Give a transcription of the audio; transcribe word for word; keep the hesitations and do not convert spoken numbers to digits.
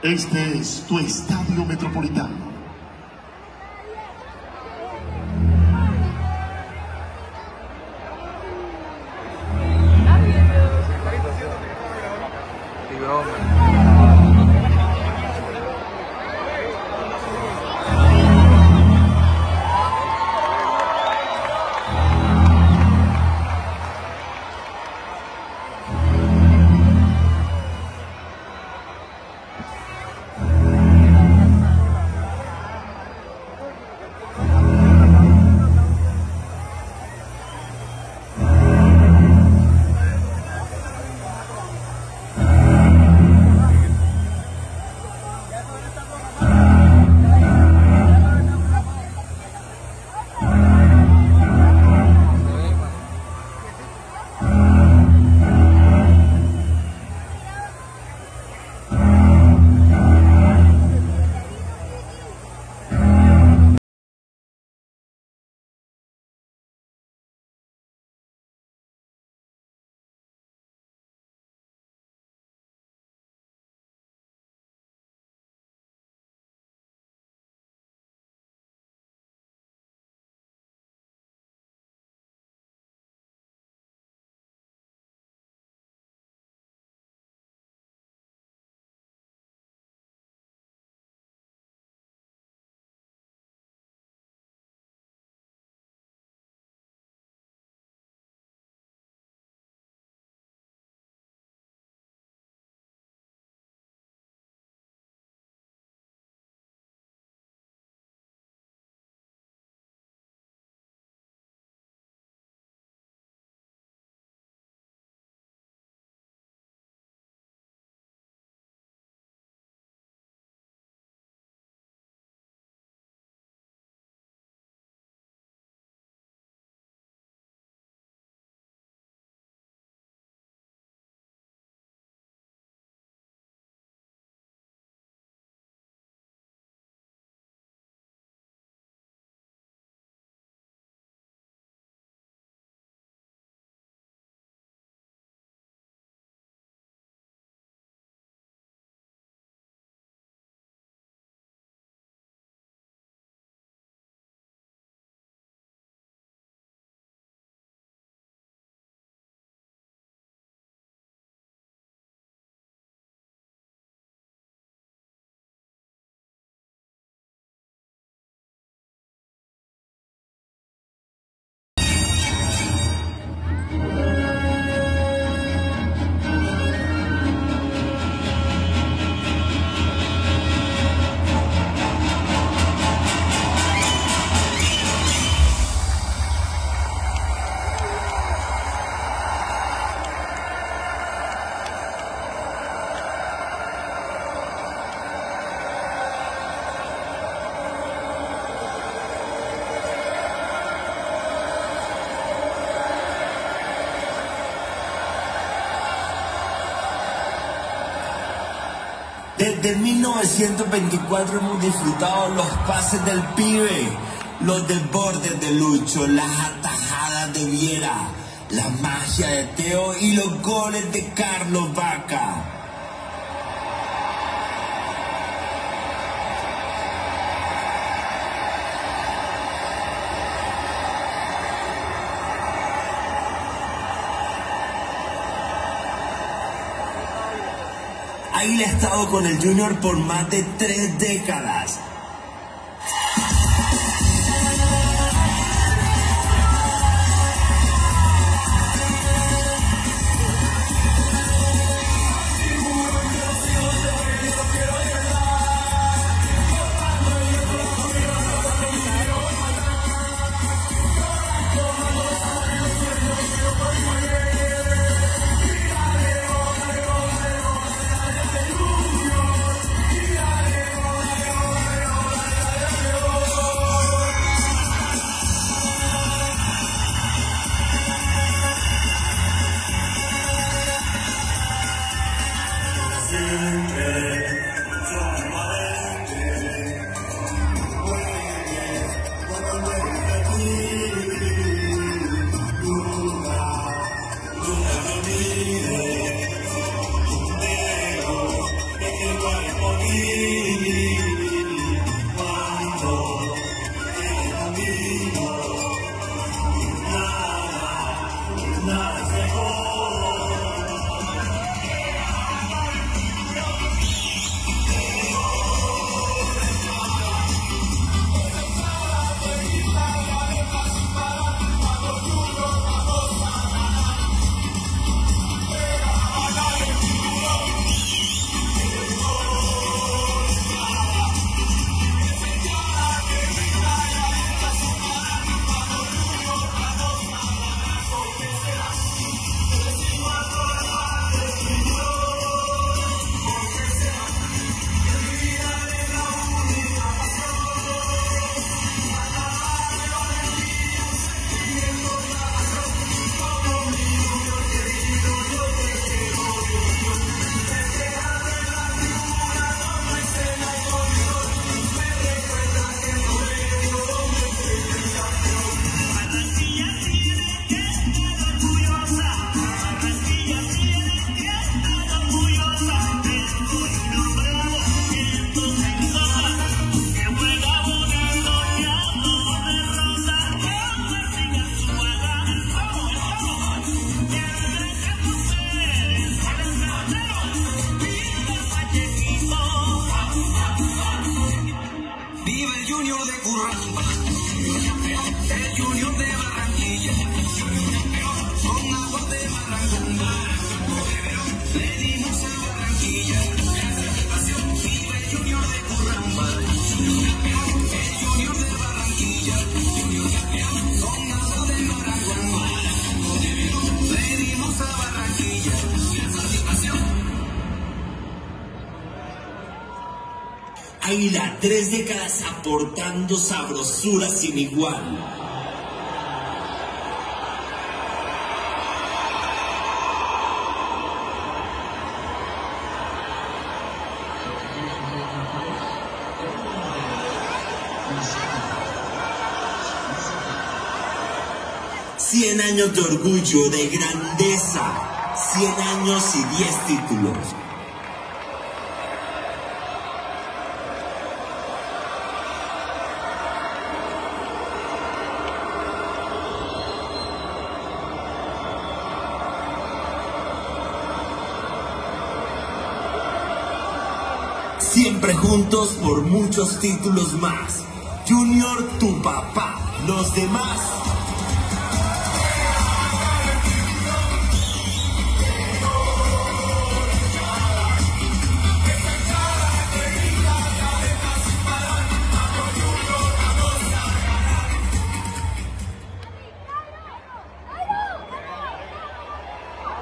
Este es tu estadio Metropolitano. Desde mil novecientos veinticuatro hemos disfrutado los pases del pibe, los desbordes de Lucho, las atajadas de Viera, la magia de Teo y los goles de Carlos Vaca. Águila ha estado con el Junior por más de tres décadas. Junior de Curramba, el Junior de Barranquilla, con agua de Barranquilla, le dimos a Barranquilla, el Junior de Curramba, el Junior de Barranquilla, con agua de Barranquilla, le dimos a Barranquilla, Águila, tres décadas aportando sabrosura sin igual. Cien años de orgullo, de grandeza, cien años y diez títulos. Siempre juntos por muchos títulos más. Junior, tu papá. Los demás